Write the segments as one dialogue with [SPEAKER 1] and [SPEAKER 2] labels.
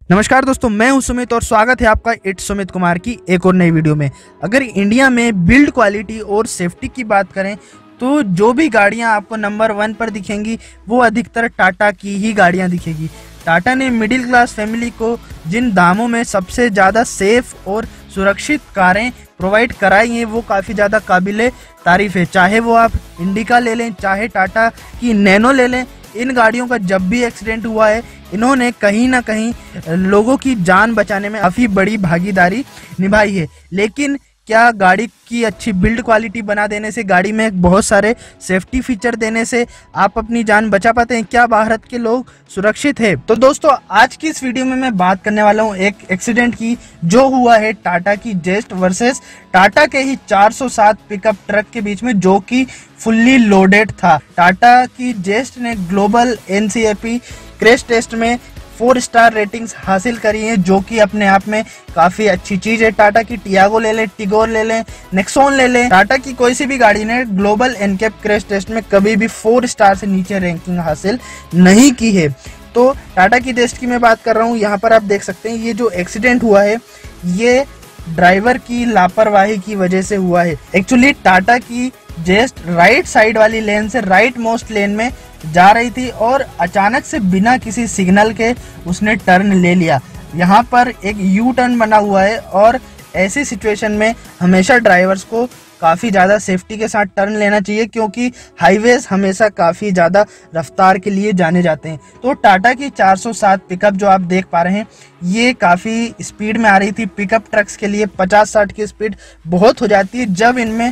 [SPEAKER 1] नमस्कार दोस्तों, मैं हूं सुमित और स्वागत है आपका इट्स सुमित कुमार की एक और नई वीडियो में। अगर इंडिया में बिल्ड क्वालिटी और सेफ्टी की बात करें तो जो भी गाड़ियां आपको नंबर 1 पर दिखेंगी वो अधिकतर टाटा की ही गाड़ियां दिखेगी। टाटा ने मिडिल क्लास फैमिली को जिन दामों में सबसे ज़्यादा सेफ और सुरक्षित कारें प्रोवाइड कराई हैं वो काफ़ी ज़्यादा काबिले तारीफ है। चाहे वो आप इंडिका ले लें, चाहे टाटा की नैनो ले लें, इन गाड़ियों का जब भी एक्सीडेंट हुआ है इन्होंने कहीं ना कहीं लोगों की जान बचाने में काफ़ी बड़ी भागीदारी निभाई है। लेकिन क्या गाड़ी की अच्छी बिल्ड क्वालिटी बना देने से, गाड़ी में बहुत सारे सेफ्टी फीचर देने से आप अपनी जान बचा पाते हैं? क्या भारत के लोग सुरक्षित है? तो दोस्तों, आज की इस वीडियो में मैं बात करने वाला हूं एक एक्सीडेंट की जो हुआ है टाटा की जेस्ट वर्सेस टाटा के ही 407 पिकअप ट्रक के बीच में, जो कि फुल्ली लोडेड था। टाटा की जेस्ट ने ग्लोबल NCAP क्रैश टेस्ट में 4 स्टार रेटिंग्स हासिल करी हैं, जो कि अपने आप में काफी अच्छी चीज है। टाटा की टियागो ले लें, टिगोर ले लें, नेक्सॉन ले लें, टाटा की कोई सी भी गाड़ी ने ग्लोबल NCAP क्रैश टेस्ट में कभी भी 4 स्टार से नीचे रैंकिंग हासिल नहीं की है। तो टाटा की जेस्ट की मैं बात कर रहा हूँ। यहाँ पर आप देख सकते हैं ये जो एक्सीडेंट हुआ है ये ड्राइवर की लापरवाही की वजह से हुआ है। एक्चुअली टाटा की जेस्ट राइट साइड वाली लेन से राइट मोस्ट लेन में जा रही थी और अचानक से बिना किसी सिग्नल के उसने टर्न ले लिया। यहाँ पर एक यू टर्न बना हुआ है और ऐसी सिचुएशन में हमेशा ड्राइवर्स को काफ़ी ज़्यादा सेफ्टी के साथ टर्न लेना चाहिए, क्योंकि हाईवेज हमेशा काफ़ी ज़्यादा रफ्तार के लिए जाने जाते हैं। तो टाटा की 407 पिकअप जो आप देख पा रहे हैं ये काफ़ी स्पीड में आ रही थी। पिकअप ट्रक्स के लिए 50-60 की स्पीड बहुत हो जाती है। जब इनमें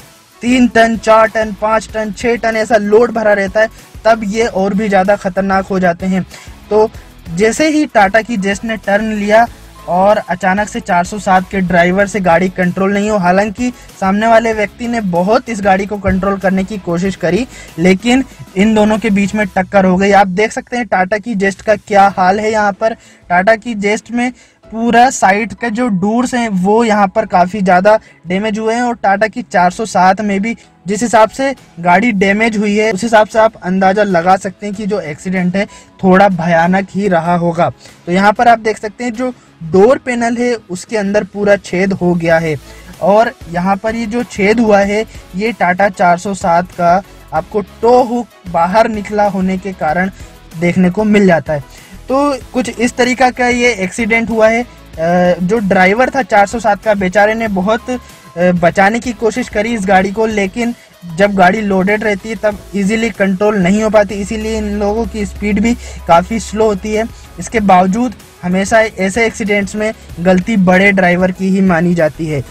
[SPEAKER 1] 3 टन, 4 टन, 5 टन, 6 टन ऐसा लोड भरा रहता है तब ये और भी ज़्यादा खतरनाक हो जाते हैं। तो जैसे ही टाटा की जेस्ट ने टर्न लिया और अचानक से 407 के ड्राइवर से गाड़ी कंट्रोल नहीं हो, हालांकि सामने वाले व्यक्ति ने बहुत इस गाड़ी को कंट्रोल करने की कोशिश करी, लेकिन इन दोनों के बीच में टक्कर हो गई। आप देख सकते हैं टाटा की जेस्ट का क्या हाल है। यहाँ पर टाटा की जेस्ट में पूरा साइड के जो डोर्स हैं वो यहाँ पर काफ़ी ज़्यादा डैमेज हुए हैं और टाटा की 407 में भी जिस हिसाब से गाड़ी डैमेज हुई है उस हिसाब से आप अंदाज़ा लगा सकते हैं कि जो एक्सीडेंट है थोड़ा भयानक ही रहा होगा। तो यहाँ पर आप देख सकते हैं जो डोर पैनल है उसके अंदर पूरा छेद हो गया है और यहाँ पर ये जो छेद हुआ है ये टाटा 407 का आपको टो हुक बाहर निकला होने के कारण देखने को मिल जाता है। तो कुछ इस तरीका का ये एक्सीडेंट हुआ है। जो ड्राइवर था 407 का, बेचारे ने बहुत बचाने की कोशिश करी इस गाड़ी को, लेकिन जब गाड़ी लोडेड रहती है तब इजीली कंट्रोल नहीं हो पाती, इसीलिए इन लोगों की स्पीड भी काफ़ी स्लो होती है। इसके बावजूद हमेशा ऐसे एक्सीडेंट्स में गलती बड़े ड्राइवर की ही मानी जाती है।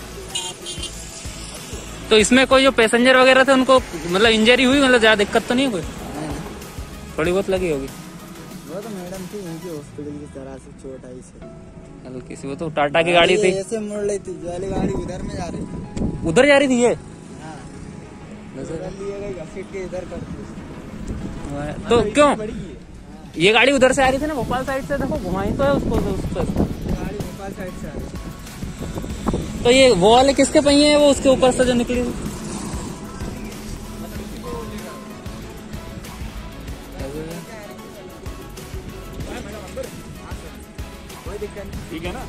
[SPEAKER 2] तो इसमें कोई जो पैसेंजर वगैरह थे उनको मतलब इंजरी हुई, मतलब ज़्यादा दिक्कत तो नहीं है? कोई थोड़ी बहुत लगी होगी।
[SPEAKER 3] वो तो मैडम थी, उनकी हॉस्पिटल की तरह से चोट आई से
[SPEAKER 2] हल्की सी। वो तो टाटा की गाड़ी थी,
[SPEAKER 3] ऐसे मुड़ रही थी, जो वाली गाड़ी उधर में जा रही थी,
[SPEAKER 2] उधर जा रही थी ये।
[SPEAKER 3] घसीट के इधर करती।
[SPEAKER 2] तो क्यों ये गाड़ी उधर से आ रही थी ना, भोपाल साइड से? देखो घुमाई तो है उसको,
[SPEAKER 3] गाड़ी भोपाल साइड से आ रही थी।
[SPEAKER 2] तो ये वो वाले किसके पहिए हैं, वो उसके ऊपर से जो निकली थी? ठीक है ना।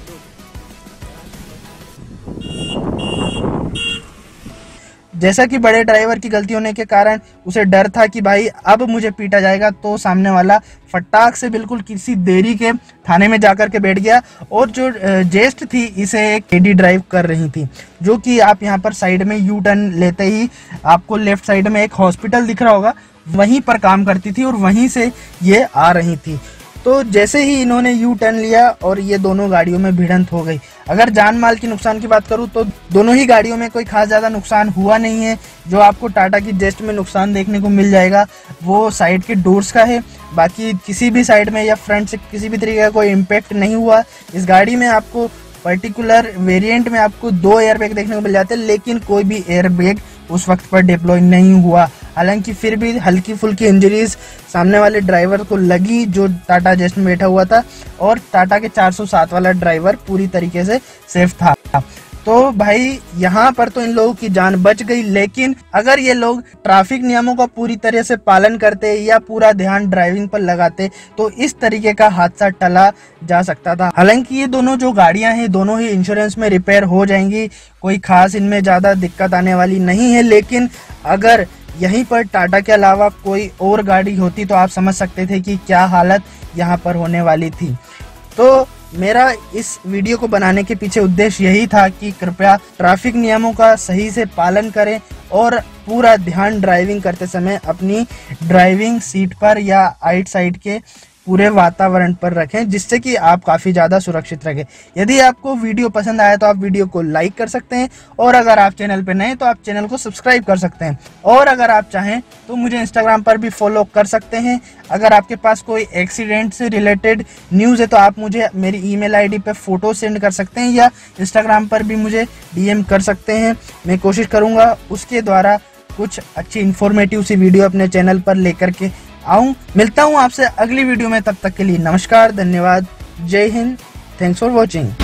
[SPEAKER 1] जैसा कि बड़े ड्राइवर की गलती होने के कारण उसे डर था कि भाई अब मुझे पीटा जाएगा, तो सामने वाला फटाक से बिल्कुल किसी देरी के थाने में जाकर के बैठ गया। और जो जेस्ट थी इसे एक एडी ड्राइव कर रही थी, जो कि आप यहाँ पर साइड में यू टर्न लेते ही आपको लेफ्ट साइड में एक हॉस्पिटल दिख रहा होगा, वहीं पर काम करती थी और वहीं से ये आ रही थी। तो जैसे ही इन्होंने यू टर्न लिया और ये दोनों गाड़ियों में भिड़ंत हो गई। अगर जान माल की नुकसान की बात करूं तो दोनों ही गाड़ियों में कोई खास ज़्यादा नुकसान हुआ नहीं है। जो आपको टाटा की जेस्ट में नुकसान देखने को मिल जाएगा वो साइड के डोर्स का है, बाकी किसी भी साइड में या फ्रंट से किसी भी तरीके का कोई इम्पैक्ट नहीं हुआ। इस गाड़ी में आपको पर्टिकुलर वेरिएंट में आपको 2 एयरबैग देखने को मिल जाते हैं, लेकिन कोई भी एयरबैग उस वक्त पर डिप्लॉय नहीं हुआ। हालांकि फिर भी हल्की फुल्की इंजरीज सामने वाले ड्राइवर को लगी जो टाटा जेस्ट में बैठा हुआ था, और टाटा के 407 वाला ड्राइवर पूरी तरीके से सेफ था। तो भाई यहाँ पर तो इन लोगों की जान बच गई, लेकिन अगर ये लोग ट्रैफिक नियमों का पूरी तरह से पालन करते या पूरा ध्यान ड्राइविंग पर लगाते तो इस तरीके का हादसा टला जा सकता था। हालांकि ये दोनों जो गाड़ियां हैं दोनों ही इंश्योरेंस में रिपेयर हो जाएंगी, कोई खास इनमें ज़्यादा दिक्कत आने वाली नहीं है। लेकिन अगर यहीं पर टाटा के अलावा कोई और गाड़ी होती तो आप समझ सकते थे कि क्या हालत यहाँ पर होने वाली थी। तो मेरा इस वीडियो को बनाने के पीछे उद्देश्य यही था कि कृपया ट्रैफिक नियमों का सही से पालन करें और पूरा ध्यान ड्राइविंग करते समय अपनी ड्राइविंग सीट पर या आइट साइड के पूरे वातावरण पर रखें, जिससे कि आप काफ़ी ज़्यादा सुरक्षित रहें। यदि आपको वीडियो पसंद आया तो आप वीडियो को लाइक कर सकते हैं, और अगर आप चैनल पर नए हैं तो आप चैनल को सब्सक्राइब कर सकते हैं, और अगर आप चाहें तो मुझे इंस्टाग्राम पर भी फॉलो कर सकते हैं। अगर आपके पास कोई एक्सीडेंट से रिलेटेड न्यूज़ है तो आप मुझे मेरी ईमेल आईडी पे फ़ोटो सेंड कर सकते हैं या इंस्टाग्राम पर भी मुझे डीएम कर सकते हैं। मैं कोशिश करूँगा उसके द्वारा कुछ अच्छी इन्फॉर्मेटिव सी वीडियो अपने चैनल पर लेकर के आऊं। मिलता हूं आपसे अगली वीडियो में, तब तक के लिए नमस्कार, धन्यवाद, जय हिंद, थैंक्स फॉर वॉचिंग।